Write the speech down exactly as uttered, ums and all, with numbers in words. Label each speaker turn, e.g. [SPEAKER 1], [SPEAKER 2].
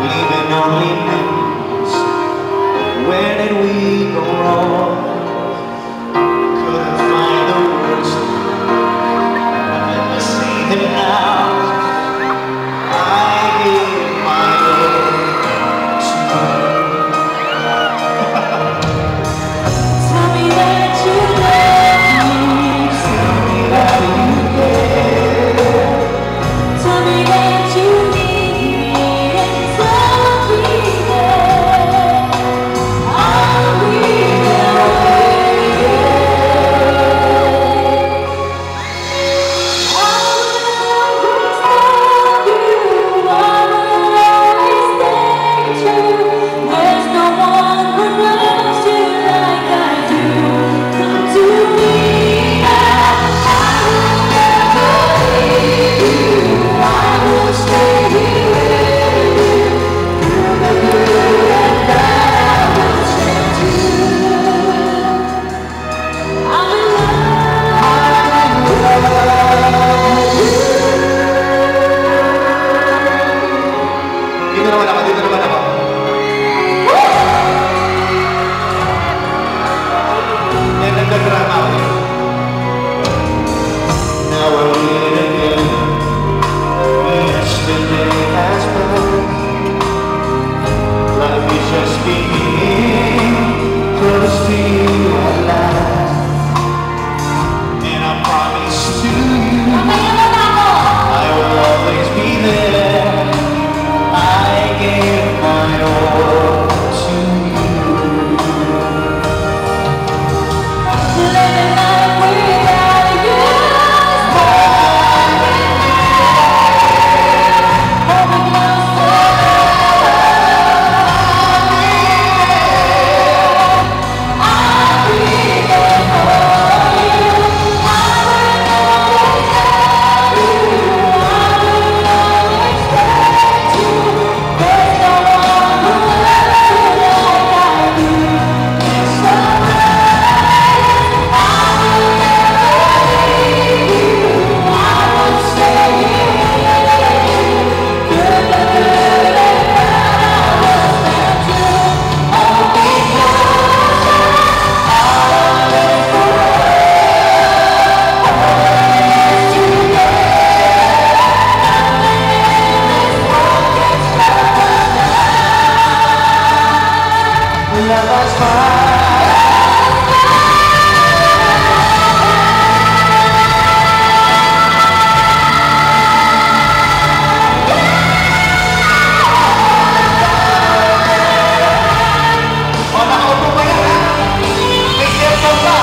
[SPEAKER 1] leaving only names. Where did we go wrong? Couldn't find the words. Let me say them now. I gave my all to you.
[SPEAKER 2] Tell me that you love me.
[SPEAKER 1] Tell me that you care.
[SPEAKER 2] Tell me that you need me, and tell me that I'll be there waiting. I will always love you. I will always stay true. There's no one who loves you like I do. Come to me now. I will never leave you. I will stay here with you. Through the good and bad, I will stand true. I'm in love with you.
[SPEAKER 1] Dito naman ako, dito naman ako. Yan, nagdadrama ako dito. Now we're here again. Yesterday has passed. Life is just beginning. Close to you at last. And I promise to you, I will always be there. I gave my all to you.
[SPEAKER 2] Living life without you is boring. Holding close to I'll be there for you. I will always love you. I will always respect you. There's no one who loves you like I do. It's so I will never leave you. I will stay here with you. Good, the good and bad, I will stand true. Oh, because I'll live forever. Always together. Nothing in this world can stop us now.
[SPEAKER 1] Love us fine. O, nakaupo ba yan, ha? May cellphone pa.